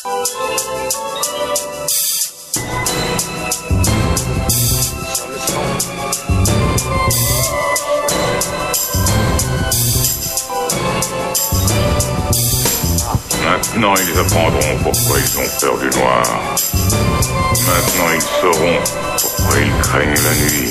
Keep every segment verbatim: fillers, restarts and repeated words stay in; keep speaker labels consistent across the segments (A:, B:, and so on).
A: Maintenant, ils apprendront pourquoi ils ont peur du noir. Maintenant, ils sauront pourquoi ils craignent la nuit.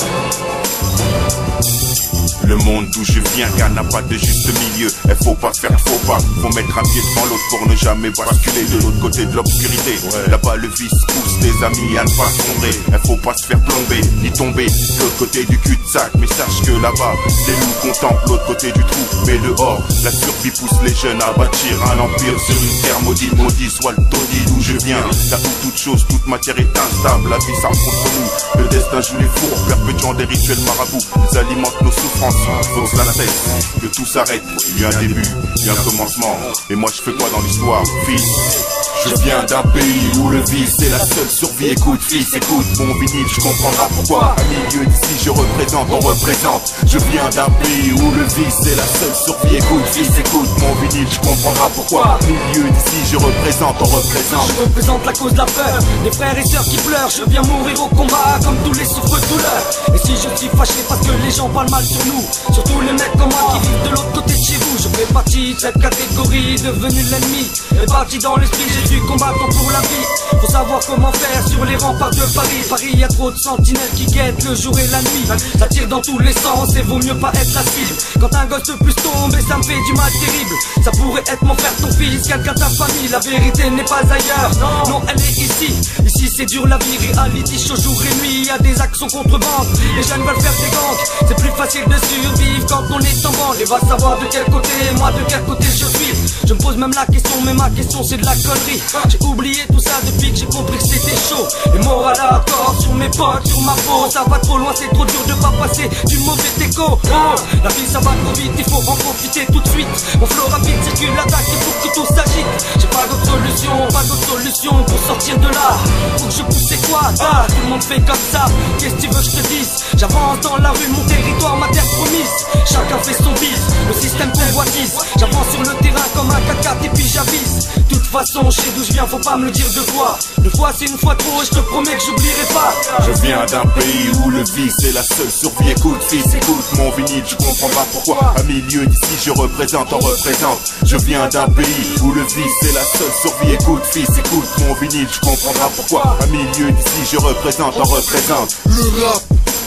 B: Le monde d'où je viens, car n'a pas de juste milieu. Il faut pas faire faux pas, faut mettre un pied devant l'autre pour ne jamais basculer de l'autre côté de l'obscurité. Ouais. Là-bas le vice pousse tes amis à ne pas sombrer. Il faut pas se faire plomber, ni tomber de l'autre côté du cul-de-sac. Mais sache que là-bas, les loups contemplent l'autre côté du trou. Mais dehors, la survie pousse les jeunes à bâtir un empire sur une terre maudite. Maudit soit le taudis d'où je viens. Là où toute chose, toute matière est instable. La vie s'affronte contre nous. Le destin joue les fours, perpétuant des rituels marabouts. Ils alimentent nos souffrances. Force à la tête, que tout s'arrête. Il y a un début, il y a un commencement. Et moi je fais quoi dans l'histoire, fils? Je viens d'un pays où le vice c'est la seule survie. Écoute fils, écoute mon vinyle, je comprendras pourquoi. À milieu d'ici je représente, on représente. Je viens d'un pays où le vice c'est la seule survie. Écoute fils, écoute mon vinyle, je comprendras pourquoi. À milieu d'ici je représente, on représente.
C: Je représente la cause de la peur, des frères et sœurs qui pleurent. Je viens mourir au combat comme tous les souffres-douleurs. Et si je suis fâché parce que les gens parlent mal sur nous, surtout les mecs comme moi qui vivent de l'autre côté de chez vous, je fais partie de cette catégorie devenue l'ennemi. Réparti dans l'esprit, j'ai dû combattre pour la vie. Faut savoir comment faire sur les remparts de Paris. Paris, y a trop de sentinelles qui guettent le jour et la nuit. Ça tire dans tous les sens et vaut mieux pas être la cible. Quand un gosse de plus tombe et ça me fait du mal terrible. Ça pourrait être mon frère, ton fils, quelqu'un de ta famille. La vérité n'est pas ailleurs, non elle est ici. Ici c'est dur la vie, reality show jour et nuit. Y a des actions contre-bandes, les jeunes veulent faire des gangs. C'est plus facile de survivre quand on est en bande. Et va savoir de quel côté, moi de quel côté je suis. Je me pose même la question, mais ma question c'est de la connerie. J'ai oublié tout ça depuis que j'ai compris que c'était chaud. Les morales à corps sur mes potes, sur ma peau. Ça va trop loin, c'est trop dur de pas passer du mauvais écho. Oh, la vie ça va trop vite, il faut en profiter tout de suite. Mon flow rapide circule l'attaque, il faut que tout s'agite. J'ai pas d'autre solution, pas d'autre solution pour sortir de là. Faut que je pousse c'est quoi, ah, tout le monde fait comme ça. Qu'est-ce que tu veux que je te dise? J'avance dans la rue, mon territoire, ma terre promise. Chacun fait son bis, le système convoitise. J'avance sur le terrain comme un caca et puis j'avise. De toute façon, je sais d'où je viens, faut pas me le dire deux fois. Deux fois c'est une fois trop et je te promets que j'oublierai pas.
B: Je viens d'un pays où le vice c'est la seule survie. Écoute fils, écoute mon vinyle, je comprendras pourquoi. À milieu d'ici je représente, on représente. Je viens d'un pays où le vice c'est la seule survie. Écoute fils, écoute mon vinyle, je comprendras pourquoi. À milieu d'ici je représente, on représente.
D: Le rap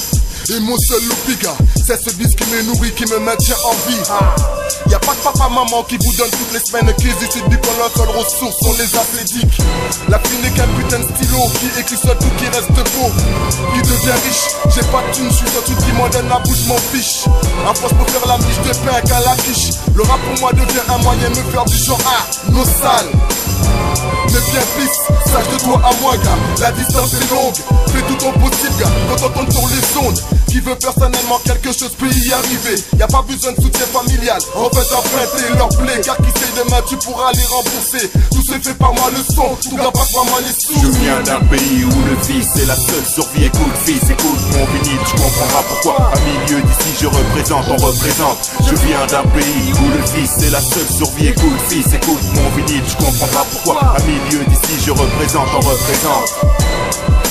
D: et mon seul loupiga, c'est ce disque qui me nourrit, qui me maintient en vie. Y'a pas de papa maman qui vous donne toutes les semaines qu'ils étudient du la seule ressource sont les athlétiques. La fille n'est qu'un putain de stylo qui écrit seul tout qui reste beau. Qui devient riche, j'ai pas de thune, je suis sur tout qui m'en donne la bouche, m'en fiche. À force pour faire la miche de pain qu'à la quiche. Le rap pour moi devient un moyen de me faire du genre à nos salles. Mais bien fils, sache de toi à moi gars, la distance est longue. Fais tout ton possible gars, quand on tombe sur les ondes. Qui veut personnellement quelque chose peut y arriver. Y'a pas besoin de soutien familial. En fait emprunter leur blé, car qui sait demain tu pourras les rembourser. Tout se fait par moi le son, tout va pas par moi les sous.
B: Je viens d'un pays où le vice c'est la seule survie. Écoute fils, écoute mon vinyle, je comprendras pourquoi. À milieu d'ici je représente, on représente. Je viens d'un pays où le vice c'est la seule survie. Écoute fils, écoute mon vinyle, je comprendras pourquoi. À milieu d'ici je représente, on représente.